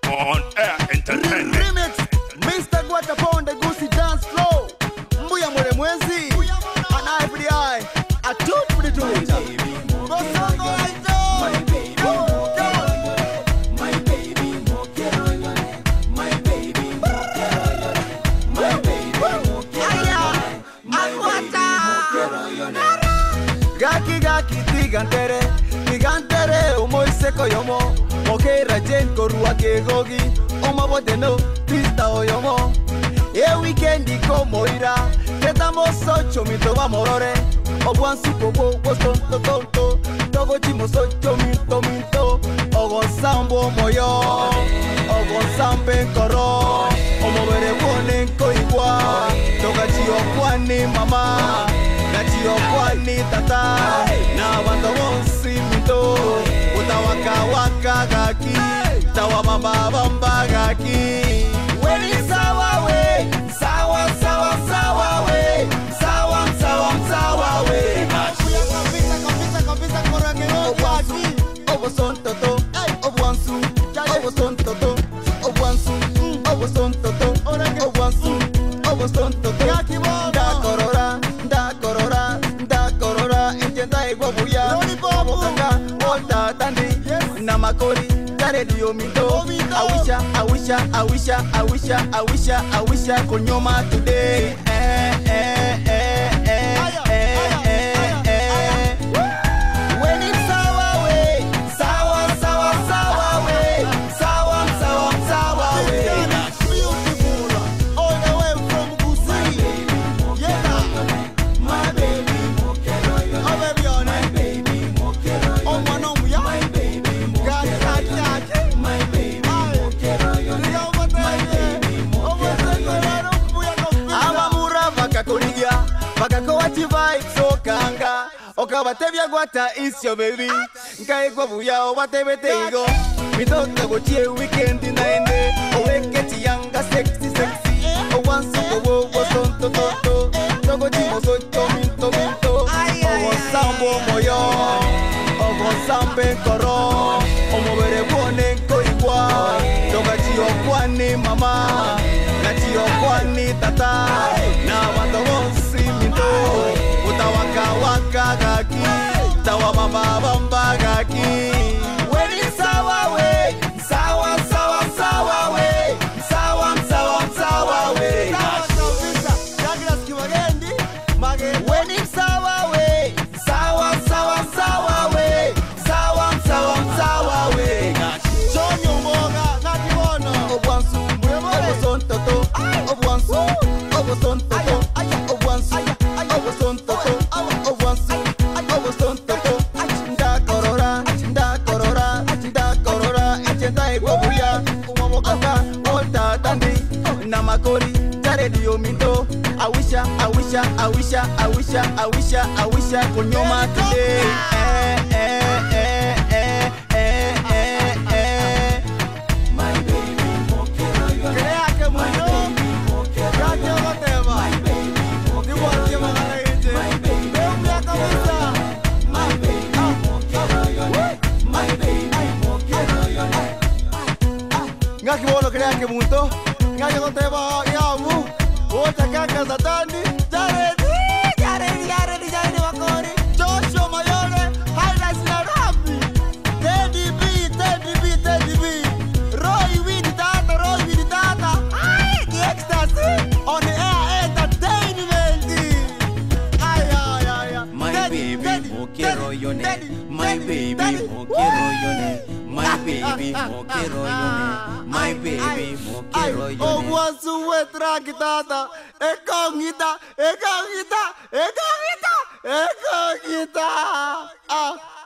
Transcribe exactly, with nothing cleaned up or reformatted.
On Air Entertainment. Remix, Mister Agwatta on the Gusii dance floor. Mbuya mwere mwezi, an eye for the eye, a tooth for the tooth. Go song, go right now. My baby, my baby, Mokeira my baby, Mokeira my baby, Mokeira Agwatta. Gaki gaki tigantere, tigantere umoiseko yomo. Mokeira jen korua kegogi, oma bodeno pista oyomo. E weekendi ko moira, teta moso chomito wa morore. Obuan suko wo wosto to to to, togo chimoso chomito minto. Ogo sambo moyo, ogo sampe koro. Omo bere wone ko igwa, toga chio kwani mama, na chio kwani tata. Na wando wonsi minto, utawaka waka gaki, tawa mama bamba gaki. Weni sawa we, sawa sawa sawa we, sawa sawa sawa we. Kapisa kapisa kapisa korage obuansu, obuson toto, obuansu, obuson toto, obuansu, obuson toto, obuansu, obuson toto. Da korora, da korora, da korora, entienda igual buya. Obokanga, ota tandi, namakori. Radio Mito, I wish I wish I wish I wish I wish I wish I could know my today. Eh, eh, eh, eh, eh, eh. When it's sour way, sour, sour, sour way, sour, sour, sour way. Beautiful, all the way from Gusii. Yeah, my baby, Mokeira. Oh baby, on my baby, Mokeira. Oh my no, yeah, my baby. My baby, Mokeira, my baby, Mokeira. Amamura vakakonigia, vakakowati vibes okanga. Okabatevya Agwatta is your baby. Nkai kwa buya obatebete igo. Mitoto gochie weekend inaende. Oweketi yanga sexy sexy. Owansu kowo wosonto toto. Togo chimo soto minto minto. Owo sambo moyo. Owo sambe koro. Omo bere wone ko igwa. Toga chio kwani mama, na chio kwani tata. Na wando wonsi minto, utawaka waka gaki, tawa mama bamba gaki. When it's sour way, sour sour sour way, sour sour sour way. When it's sour way, sour sour sour way, sour sour sour way. Obuansu, obuson toto, obuansu, obuson toto, obuansu, obuson toto, obuansu, obuson toto. Da korora, da korora, da korora, entienda igual buya. Umamokaka, ota tandi, namakori, Radio Mito. I wish I wish I wish I wish I wish I wish I could know my today. Eh eh eh eh eh eh eh. My baby Mokeira, crea que murió. Ya que whatever. My baby Mokeira, my baby Mokeira, my baby Mokeira, my baby Mokeira. Ngaki bono crea que murió. Ngaki whatever ya mu. Ota kaka satani. Jare jare jare jare wakori. Joshua mayone. Highlights na rapi. Teddy B, Teddy B, Teddy B. Roy with data, Roy with data. Ay, the ecstasy on the air entertainment. Ay ay ay ay. My baby Mokeira yone. My baby Mokeira yone. My baby Mokeira yone. My baby Mokeira yone. Obuansu wetra kitata. Ekongita, ekongita, ekongita, ekongita. Ah.